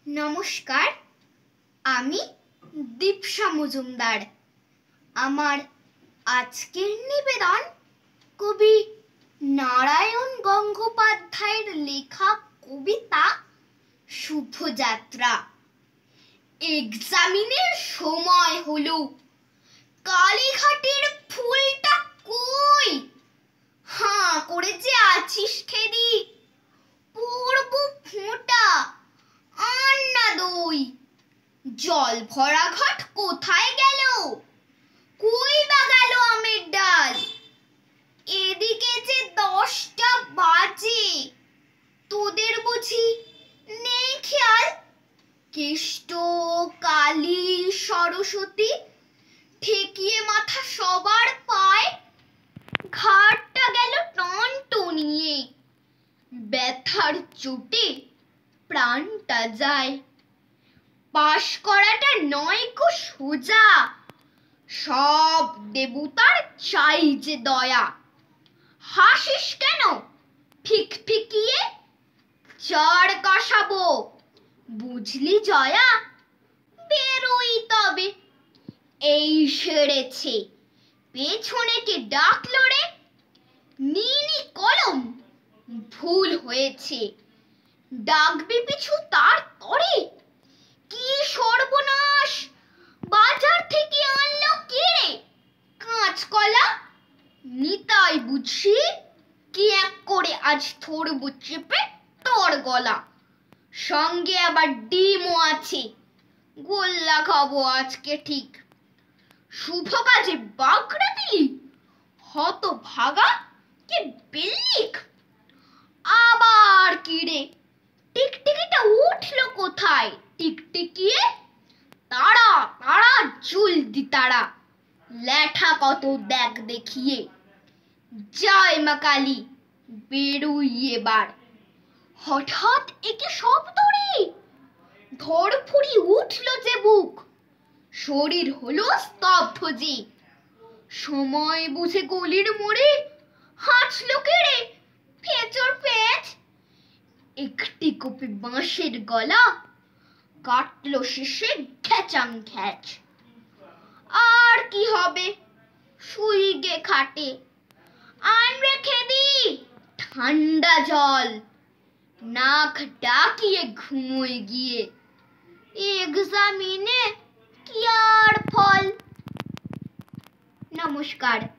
নমস্কার, আমি দীপশা মজুমদার। আমার আজকের নিবেদন কবি নারায়ণ গঙ্গোপাধ্যায়ের লেখা কবিতা শুভযাত্রা। এক্সামিনের সময় হলো, কালীঘাটের ফুলটা কই? হাঁ করে যে আছিস খেদি, পড়ব ফোঁটা আন্না দই। জল ভরা ঘট কোথায় গেল? কই বা গেল আমের ডাল? এদিকে যে 10টা বাজে, তোদের বুঝি নেই খেয়াল? কেষ্ট, কালী, সরস্বতী ঠেকিয়ে মাথা সবার পায়। ঘাটটা গেল টনটনিয়ে, ব্যথার চোটে প্রাণটা যায়। পাশ করাটা নয় গো সোজা, সব দেবতার চাই যে দয়া। হাসিস কেন ফিকফিকিয়ে? চার কষাবো বুঝলি জয়া? বেরোই তবে। এই সেরেছে, পেছনে কে ডাকলো রে? নীলি কলম, ভুল হয়েছে, ডাকবি পিছু তার তরে? কি সর্বনাশ, বাজার থেকে আনলো কে রে? কাঁচকলা নিতাই বুঝি, কি এক করে আজ ধরবো চেপে তোর গলা। সঙ্গে আবার ডিমও আছে, গোল্লা খাবো আজকে ঠিক। শুভ কাজে বাগড়া দিলি, হত ভাগা কি বিল্লিক। আবার কি রে, টিকটিকিটা উঠলো কোথায়? টিকটিকিয়ে তারা তারা জলদি তারা, ল্যাঠা কত দেখ দেখিয়ে। জয় মা কালী, বেরোই এবার। হঠাৎ একে শব্দ রে, ধড়ফড়ি উঠলো যে বুক, শরীর হলো স্তব্ধ যে। সময় বুঝে গলির মোড়ে হাঁচলো কে রে? ফেচর ফেচ। একটি কোপে বাঁশের গলা, কাটলো শেষে ঘ্যাচাং ঘ্যাচ। আর কি হবে, শুই গে খাটে। আন রে খেদি ঠান্ডা জল, নাক ডাকিয়ে ঘুমোয় গিয়ে। এক্সামিনে কি আর ফল। নমস্কার।